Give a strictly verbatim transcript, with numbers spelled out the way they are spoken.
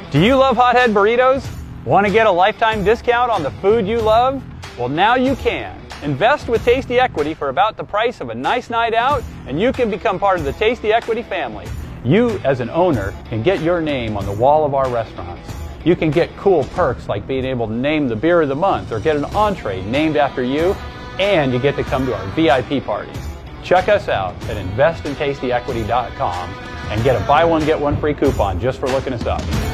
Do you love Hothead Burritos? Want to get a lifetime discount on the food you love? Well, now you can. Invest with Tasty Equity for about the price of a nice night out, and you can become part of the Tasty Equity family. You, as an owner, can get your name on the wall of our restaurants. You can get cool perks like being able to name the beer of the month or get an entree named after you, and you get to come to our V I P parties. Check us out at invest in tasty equity dot com and get a buy one, get one free coupon just for looking us up.